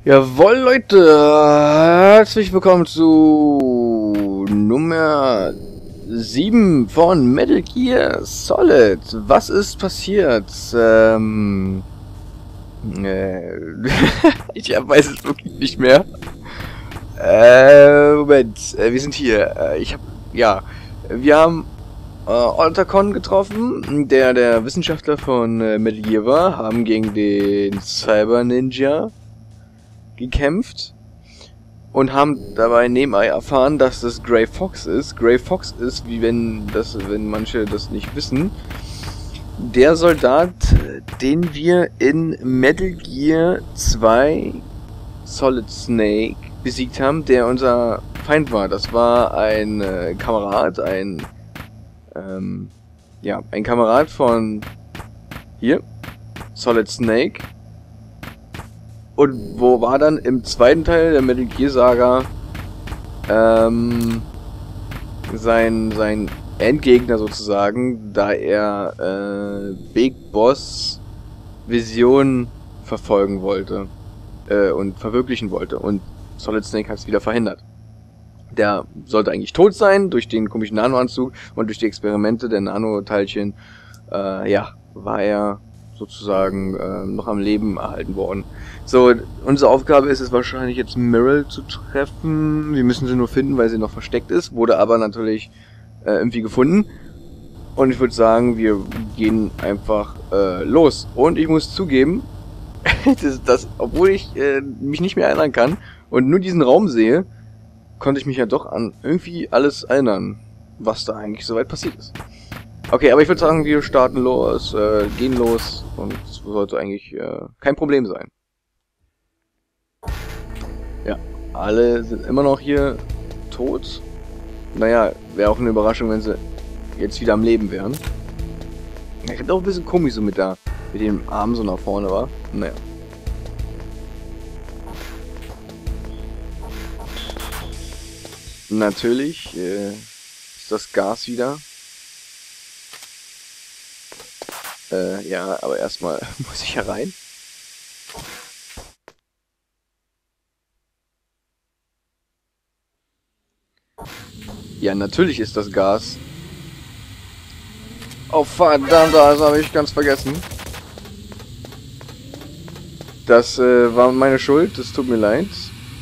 Jawohl, Leute, herzlich willkommen zu Nummer 7 von Metal Gear Solid. Was ist passiert? Ich weiß es wirklich nicht mehr. Moment, wir sind hier. Wir haben Otacon getroffen, der Wissenschaftler von Metal Gear war, haben gegen den Cyber Ninja gekämpft und haben dabei nebenbei erfahren, dass das Grey Fox ist. Grey Fox ist, wenn manche das nicht wissen, der Soldat, den wir in Metal Gear 2 Solid Snake besiegt haben, der unser Feind war. Das war ein Kamerad, ein Kamerad von hier, Solid Snake. Und wo war dann im zweiten Teil der Metal Gear Saga sein Endgegner sozusagen, da er Big Boss Vision verfolgen wollte und verwirklichen wollte. Und Solid Snake hat es wieder verhindert. Der sollte eigentlich tot sein durch den komischen Nanoanzug und durch die Experimente der Nanoteilchen war er sozusagen noch am Leben erhalten worden. So, unsere Aufgabe ist es wahrscheinlich jetzt Meryl zu treffen. Wir müssen sie nur finden, weil sie noch versteckt ist. Wurde aber natürlich irgendwie gefunden. Und ich würde sagen, wir gehen einfach los. Und ich muss zugeben, obwohl ich mich nicht mehr erinnern kann und nur diesen Raum sehe, konnte ich mich ja doch an irgendwie alles erinnern, was da eigentlich soweit passiert ist. Okay, aber ich würde sagen, wir starten los, gehen los und es sollte eigentlich kein Problem sein. Ja, alle sind immer noch hier tot. Naja, wäre auch eine Überraschung, wenn sie jetzt wieder am Leben wären. Ja, ich finde auch ein bisschen komisch so mit dem Arm so nach vorne war. Naja. Natürlich ist das Gas wieder. Ja, aber erstmal muss ich herein. Ja, natürlich ist das Gas. Oh verdammt, das habe ich ganz vergessen. Das war meine Schuld, das tut mir leid.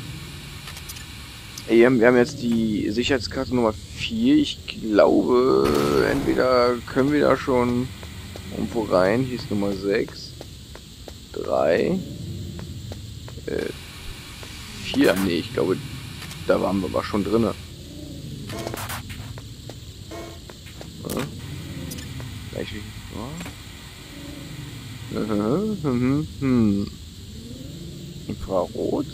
Wir haben jetzt die Sicherheitskarte Nummer 4. Ich glaube, entweder können wir da schon irgendwo rein. Hier ist Nummer 6. 3. 4. Nee, ich glaube, da waren wir aber schon drinne. Gleich wie. Infrarot?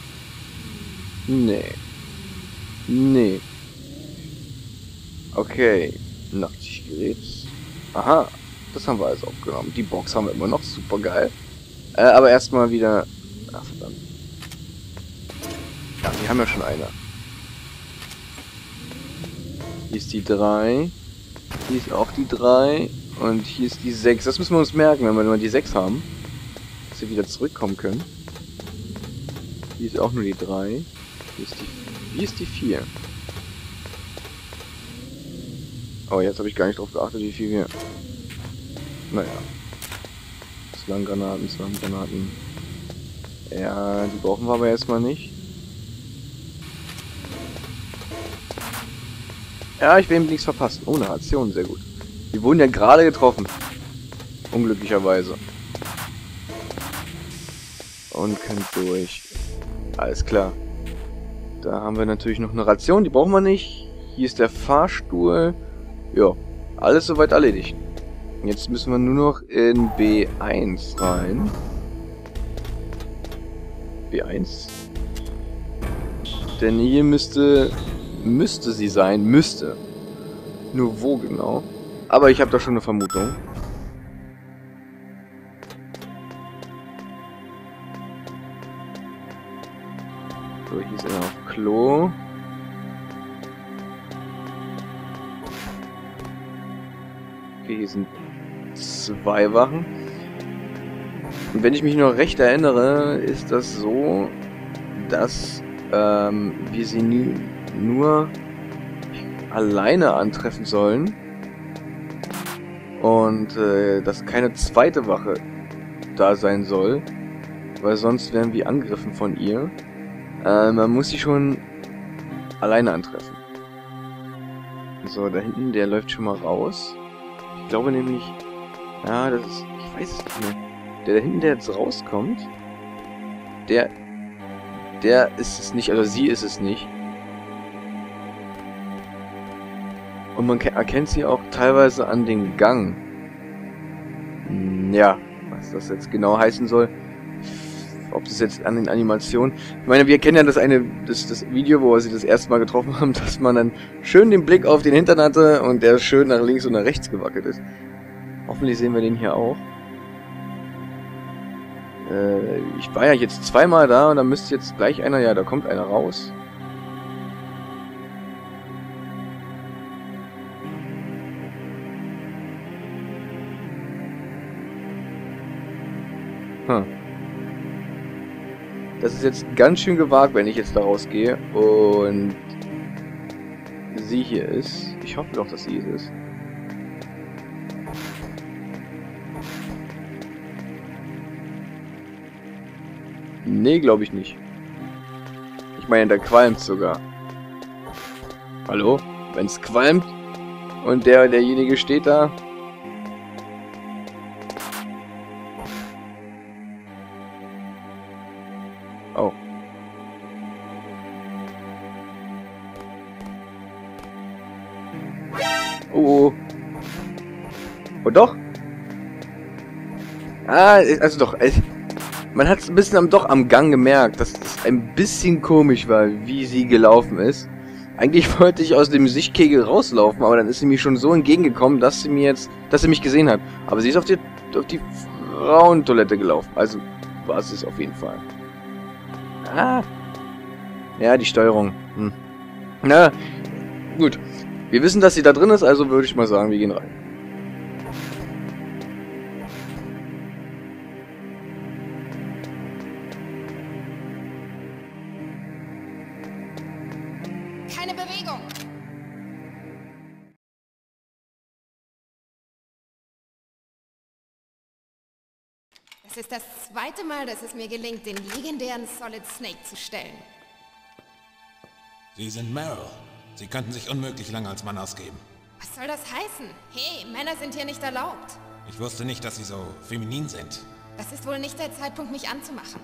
Nee. Nee. Okay. Nachtsichtgerät. Aha. Das haben wir alles aufgenommen. Die Box haben wir immer noch. Super geil. Aber erstmal wieder. Ach verdammt. Ja, wir haben ja schon eine. Hier ist die 3. Hier ist auch die 3. Und hier ist die 6. Das müssen wir uns merken, wenn wir nur die 6 haben. Dass wir wieder zurückkommen können. Hier ist auch nur die 3. Hier ist die 4. Oh, jetzt habe ich gar nicht drauf geachtet, wie viel wir... Naja. Slanggranaten. Ja, die brauchen wir aber erstmal nicht. Ja, ich will ihm nichts verpassen. Oh, eine Aktion, sehr gut. Wir wurden ja gerade getroffen. Unglücklicherweise. Und können durch. Alles klar. Da haben wir natürlich noch eine Ration, die brauchen wir nicht. Hier ist der Fahrstuhl. Ja, alles soweit erledigt. Jetzt müssen wir nur noch in B1 rein. B1. Denn hier müsste sie sein. Müsste. Nur wo genau? Aber ich habe da schon eine Vermutung. So, hier ist er auf Klo. Okay, hier sind 2 Wachen. Und wenn ich mich noch recht erinnere, ist das so, dass wir sie nur alleine antreffen sollen und dass keine zweite Wache da sein soll, weil sonst werden wir angegriffen von ihr. Man muss sie schon alleine antreffen. So, da hinten, der läuft schon mal raus. Ich glaube nämlich, ja, das ist, ich weiß es nicht mehr. Der da hinten, der jetzt rauskommt, der ist es nicht, also sie ist es nicht. Und man erkennt sie auch teilweise an den Gang. Ja, was das jetzt genau heißen soll, ob das jetzt an den Animationen... Ich meine, wir kennen ja das Video, wo wir sie das erste Mal getroffen haben, dass man dann schön den Blick auf den Hintern hatte und der schön nach links und nach rechts gewackelt ist. Hoffentlich sehen wir den hier auch. Ich war ja jetzt zweimal da und da müsste jetzt gleich einer... Ja, da kommt einer raus. Das ist jetzt ganz schön gewagt, wenn ich jetzt da rausgehe und sie hier ist. Ich hoffe doch, dass sie es ist. Nee, glaube ich nicht. Ich meine, da qualmt sogar. Hallo? Wenn es qualmt und derjenige steht da... Oh. Oh. Oh doch. Ah, also doch. Man hat es ein bisschen doch am Gang gemerkt, dass es ein bisschen komisch war, wie sie gelaufen ist. Eigentlich wollte ich aus dem Sichtkegel rauslaufen, aber dann ist sie mir schon so entgegengekommen, dass sie mich gesehen hat. Aber sie ist auf die Frauentoilette gelaufen. Also war es auf jeden Fall. Ah. Ja, die Steuerung. Na, gut. Wir wissen, dass sie da drin ist, also würde ich mal sagen, wir gehen rein. Keine Bewegung. Es ist das zweite Mal, dass es mir gelingt, den legendären Solid Snake zu stellen. Sie sind Meryl. Sie könnten sich unmöglich lange als Mann ausgeben. Was soll das heißen? Hey, Männer sind hier nicht erlaubt. Ich wusste nicht, dass Sie so feminin sind. Das ist wohl nicht der Zeitpunkt, mich anzumachen.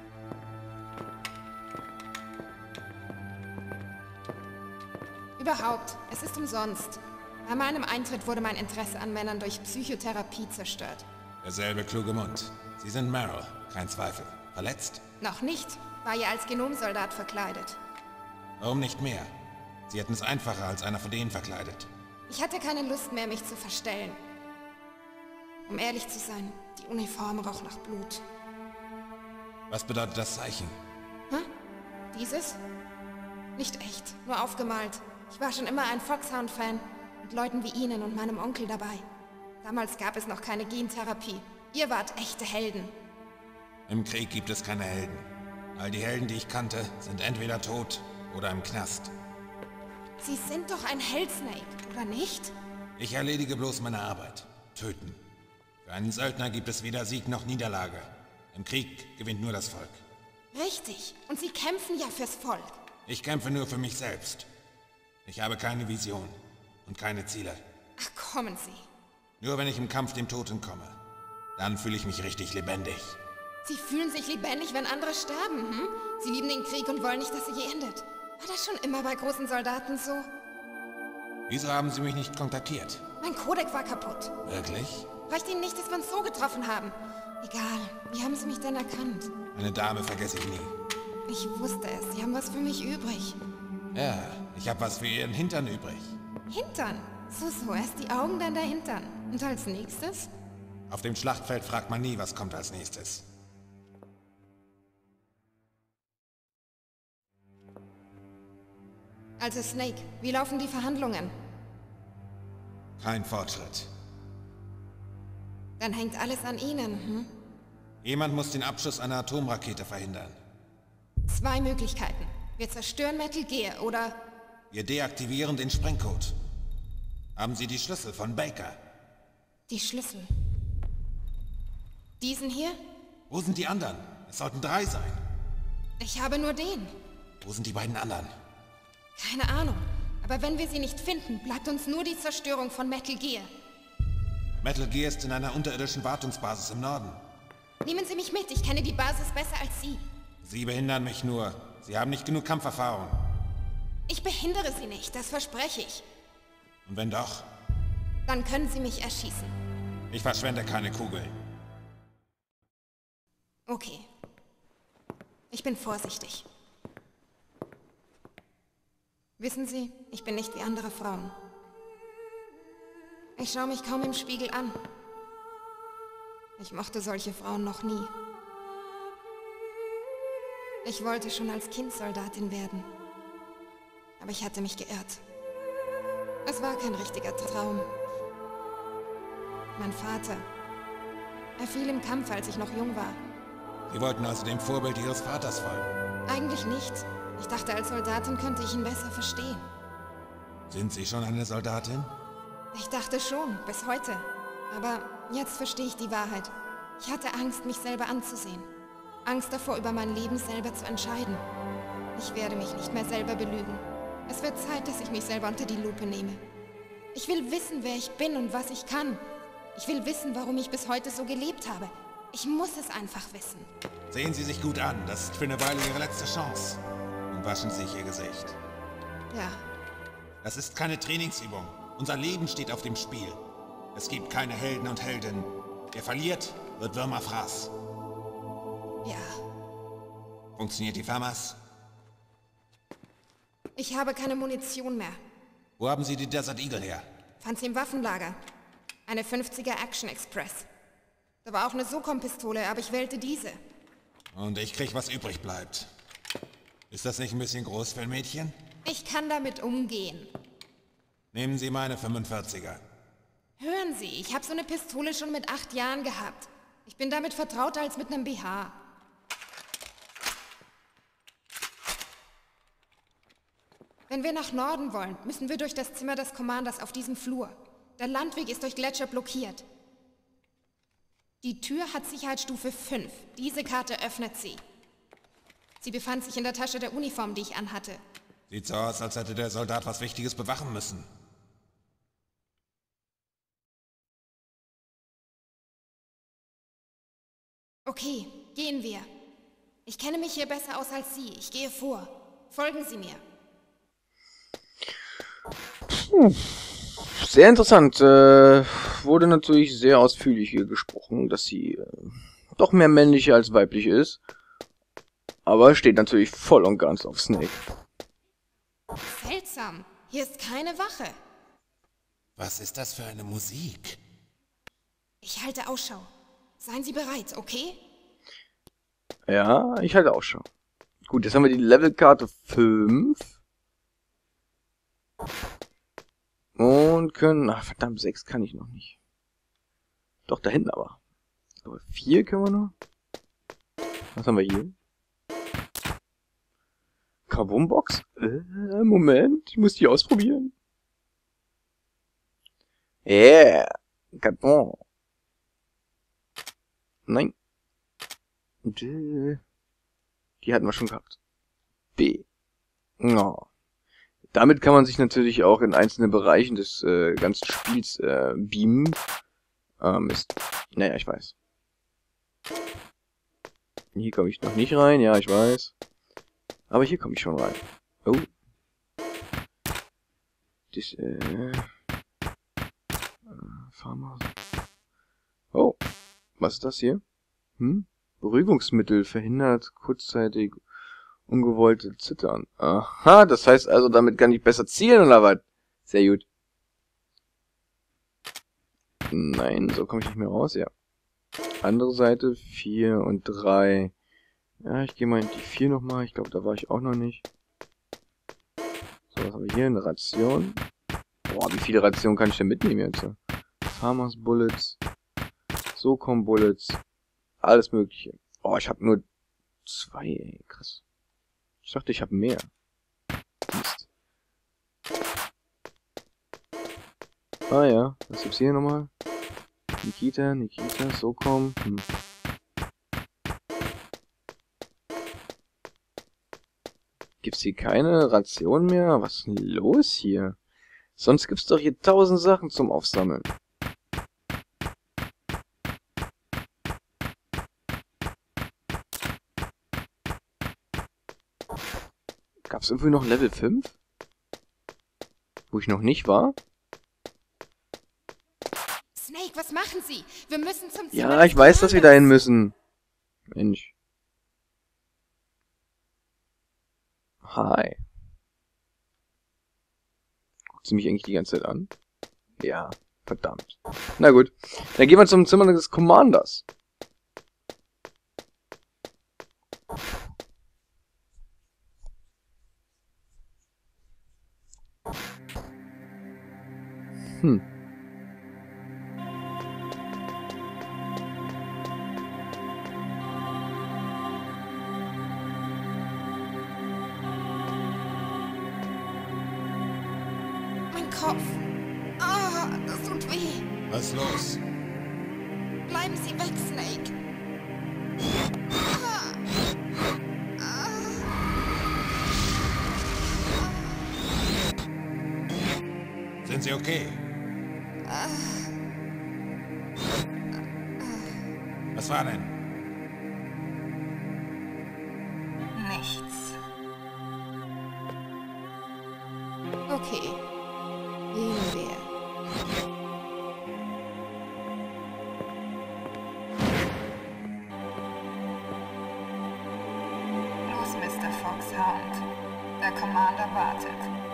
Überhaupt, es ist umsonst. Bei meinem Eintritt wurde mein Interesse an Männern durch Psychotherapie zerstört. Derselbe kluge Mund. Sie sind Meryl, kein Zweifel. Verletzt? Noch nicht, war ja als Genomsoldat verkleidet. Warum nicht mehr? Sie hätten es einfacher als einer von denen verkleidet. Ich hatte keine Lust mehr, mich zu verstellen. Um ehrlich zu sein, die Uniform roch nach Blut. Was bedeutet das Zeichen? Hä? Dieses? Nicht echt, nur aufgemalt. Ich war schon immer ein Foxhound-Fan, mit Leuten wie Ihnen und meinem Onkel dabei. Damals gab es noch keine Gentherapie. Ihr wart echte Helden. Im Krieg gibt es keine Helden. All die Helden, die ich kannte, sind entweder tot oder im Knast. Sie sind doch ein Held, Snake, oder nicht? Ich erledige bloß meine Arbeit. Töten. Für einen Söldner gibt es weder Sieg noch Niederlage. Im Krieg gewinnt nur das Volk. Richtig. Und Sie kämpfen ja fürs Volk. Ich kämpfe nur für mich selbst. Ich habe keine Vision und keine Ziele. Ach, kommen Sie. Nur wenn ich im Kampf dem Tod entkomme, dann fühle ich mich richtig lebendig. Sie fühlen sich lebendig, wenn andere sterben, hm? Sie lieben den Krieg und wollen nicht, dass er je endet. War das schon immer bei großen Soldaten so? Wieso haben Sie mich nicht kontaktiert? Mein Codec war kaputt. Wirklich? Reicht Ihnen nicht, dass wir uns so getroffen haben? Egal. Wie haben Sie mich denn erkannt? Eine Dame vergesse ich nie. Ich wusste es. Sie haben was für mich übrig. Ja, ich habe was für Ihren Hintern übrig. Hintern? So, erst die Augen, dann der Hintern. Und als nächstes? Auf dem Schlachtfeld fragt man nie, was kommt als nächstes. Also Snake, wie laufen die Verhandlungen? Kein Fortschritt. Dann hängt alles an Ihnen, hm? Jemand muss den Abschuss einer Atomrakete verhindern. 2 Möglichkeiten. Wir zerstören Metal Gear oder... Wir deaktivieren den Sprengcode. Haben Sie die Schlüssel von Baker? Die Schlüssel. Diesen hier? Wo sind die anderen? Es sollten 3 sein. Ich habe nur den. Wo sind die beiden anderen? Keine Ahnung. Aber wenn wir sie nicht finden, bleibt uns nur die Zerstörung von Metal Gear. Metal Gear ist in einer unterirdischen Wartungsbasis im Norden. Nehmen Sie mich mit, ich kenne die Basis besser als Sie. Sie behindern mich nur. Sie haben nicht genug Kampferfahrung. Ich behindere Sie nicht, das verspreche ich. Und wenn doch? Dann können Sie mich erschießen. Ich verschwende keine Kugeln. Okay. Ich bin vorsichtig. Wissen Sie, ich bin nicht wie andere Frauen. Ich schaue mich kaum im Spiegel an. Ich mochte solche Frauen noch nie. Ich wollte schon als Kind Soldatin werden. Aber ich hatte mich geirrt. Es war kein richtiger Traum. Mein Vater. Er fiel im Kampf, als ich noch jung war. Sie wollten also dem Vorbild Ihres Vaters folgen? Eigentlich nicht. Ich dachte, als Soldatin könnte ich ihn besser verstehen. Sind Sie schon eine Soldatin? Ich dachte schon, bis heute. Aber jetzt verstehe ich die Wahrheit. Ich hatte Angst, mich selber anzusehen. Angst davor, über mein Leben selber zu entscheiden. Ich werde mich nicht mehr selber belügen. Es wird Zeit, dass ich mich selber unter die Lupe nehme. Ich will wissen, wer ich bin und was ich kann. Ich will wissen, warum ich bis heute so gelebt habe. Ich muss es einfach wissen. Sehen Sie sich gut an. Das ist für eine Weile Ihre letzte Chance. Und waschen Sie sich Ihr Gesicht. Ja. Das ist keine Trainingsübung. Unser Leben steht auf dem Spiel. Es gibt keine Helden und Heldinnen. Wer verliert, wird Würmerfraß. Ja. Funktioniert die FAMAS? Ich habe keine Munition mehr. Wo haben Sie die Desert Eagle her? Fand sie im Waffenlager. Eine 50er Action Express. Da war auch eine SOCOM-Pistole, aber ich wählte diese. Und ich krieg, was übrig bleibt. Ist das nicht ein bisschen groß für ein Mädchen? Ich kann damit umgehen. Nehmen Sie meine 45er. Hören Sie, ich habe so eine Pistole schon mit 8 Jahren gehabt. Ich bin damit vertrauter als mit einem BH. Wenn wir nach Norden wollen, müssen wir durch das Zimmer des Commanders auf diesem Flur. Der Landweg ist durch Gletscher blockiert. Die Tür hat Sicherheitsstufe 5. Diese Karte öffnet sie. Sie befand sich in der Tasche der Uniform, die ich anhatte. Sieht so aus, als hätte der Soldat was Wichtiges bewachen müssen. Okay, gehen wir. Ich kenne mich hier besser aus als Sie. Ich gehe vor. Folgen Sie mir. Sehr interessant. Wurde natürlich sehr ausführlich hier gesprochen, dass sie doch mehr männliche als weiblich ist. Aber steht natürlich voll und ganz auf Snake. Seltsam. Hier ist keine Wache. Was ist das für eine Musik? Ich halte Ausschau. Seien Sie bereit, okay? Ja, ich halte Ausschau. Gut, jetzt haben wir die Levelkarte 5. Und können... Ach, verdammt, 6 kann ich noch nicht. Doch, da hinten aber. Aber 4 können wir noch. Was haben wir hier? Carbonbox? Moment, ich muss die ausprobieren. Yeah, Carbon. Nein. Die hatten wir schon gehabt. B. Oh. Damit kann man sich natürlich auch in einzelne Bereichen des ganzen Spiels beamen. Mist. Naja, ich weiß. Hier komme ich noch nicht rein, ja, ich weiß. Aber hier komme ich schon rein. Oh. Das, Farmer. Oh. Was ist das hier? Beruhigungsmittel verhindert kurzzeitig ungewollte Zittern. Aha, das heißt also, damit kann ich besser zielen, oder was? Sehr gut. Nein, so komme ich nicht mehr raus, ja. Andere Seite, 4 und 3. Ja, ich gehe mal in die 4 nochmal. Ich glaube, da war ich auch noch nicht. So, was haben wir hier? Eine Ration. Boah, wie viele Rationen kann ich denn mitnehmen jetzt? Farmers Bullets. SOCOM Bullets. Alles Mögliche. Oh, ich habe nur 2, ey. Krass. Ich dachte, ich habe mehr. Mist. Ah ja, was gibt's hier nochmal? Nikita, so komm. Gibt's hier keine Ration mehr? Was ist denn los hier? Sonst gibt's doch hier 1000 Sachen zum Aufsammeln. Gab's irgendwie noch Level 5? Wo ich noch nicht war? Snake, was machen Sie? Wir müssen zum Zimmer Ja, des ich weiß, dass wir Commanders. dahin müssen. Mensch. Hi. Guckt sie mich eigentlich die ganze Zeit an? Ja, verdammt. Na gut, dann gehen wir zum Zimmer des Commanders. Mein Kopf. Ah, das tut weh. Was ist los? Bleiben Sie weg, Snake. Sind Sie okay? Was war denn? Nichts. Okay. Gehen wir. Los, Mr. Foxhound. Der Commander wartet.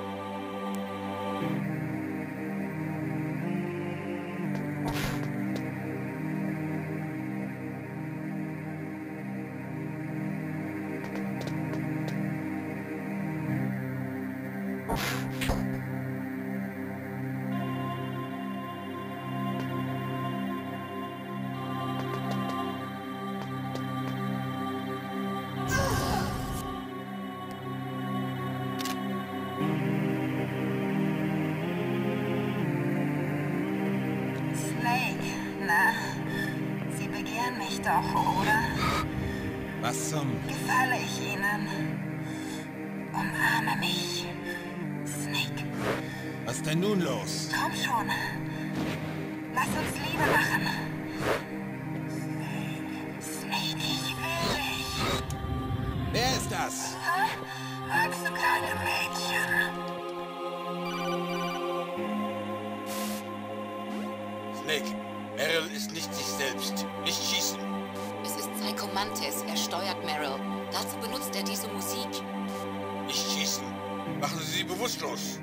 Snake, na, Sie begehren mich doch, oder? Was zum... Gefalle ich Ihnen? Umarme mich. Snake, Was ist denn nun los? komm schon. Lass uns Liebe machen. Snake, ich will dich. Wer ist das? Magst du kleine Mädchen? Snake, Meryl ist nicht sich selbst. Nicht schießen. Es ist Psycho Mantis. Er steuert Meryl. Dazu benutzt er diese Musik. Nicht schießen. Machen Sie sie bewusstlos.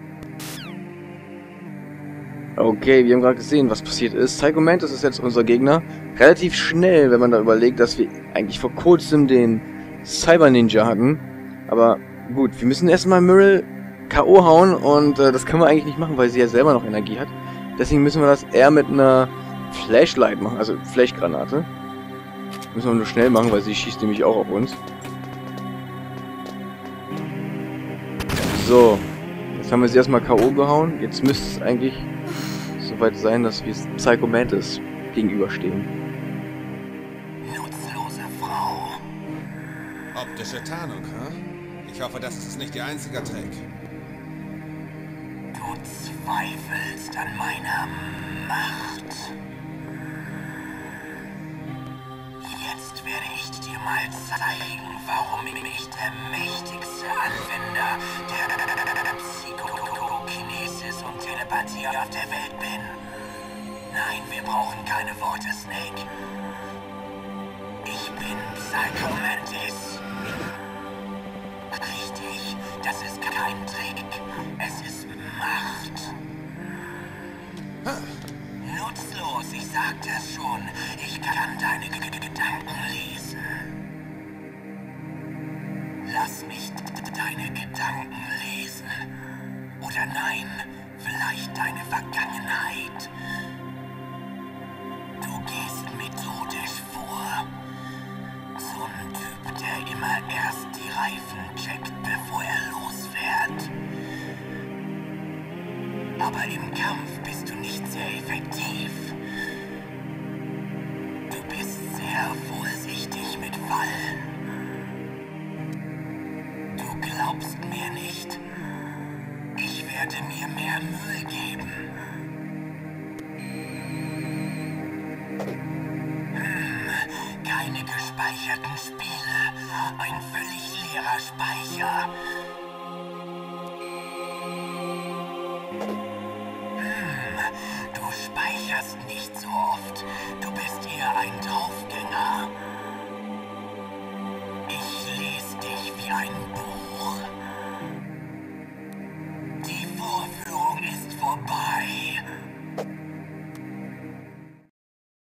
Okay, wir haben gerade gesehen, was passiert ist. Psycho Mantis ist jetzt unser Gegner. Relativ schnell, wenn man da überlegt, dass wir eigentlich vor kurzem den Cyber Ninja hatten. Aber gut, wir müssen erstmal Meryl K.O. hauen und das können wir eigentlich nicht machen, weil sie ja selber noch Energie hat. Deswegen müssen wir das eher mit einer Flashlight machen, also Flashgranate. Müssen wir nur schnell machen, weil sie schießt nämlich auch auf uns. So, jetzt haben wir sie erstmal K.O. gehauen. Jetzt müsste es eigentlich soweit sein, dass wir Psycho Mantis gegenüberstehen. Nutzlose Frau. Optische Tarnung, hä? Ich hoffe, das ist nicht Ihr einziger Trick. Du zweifelst an meiner Macht. Jetzt werde ich dir mal zeigen, warum ich der mächtigste Anwender der Psychokinesis und Telepathie auf der Welt bin. Nein, wir brauchen keine Worte, Snake. Ich bin Psycho Mantis. Richtig, das ist kein Trick. Es ist Macht. Nutzlos, ich sagte es schon. Ich kann deine Gedanken lesen. Lass mich deine Gedanken lesen. Oder nein, vielleicht deine Vergangenheit. Du gehst methodisch vor. immer erst die Reifen checkt, bevor er losfährt. Aber im Kampf bist du nicht sehr effektiv. Du bist sehr vorsichtig mit Fallen. Du glaubst mir nicht. Ich werde mir mehr Mühe geben. Keine gespeicherten Spiele. Ein völlig leerer Speicher. Du speicherst nicht so oft. Du bist eher ein Träumer.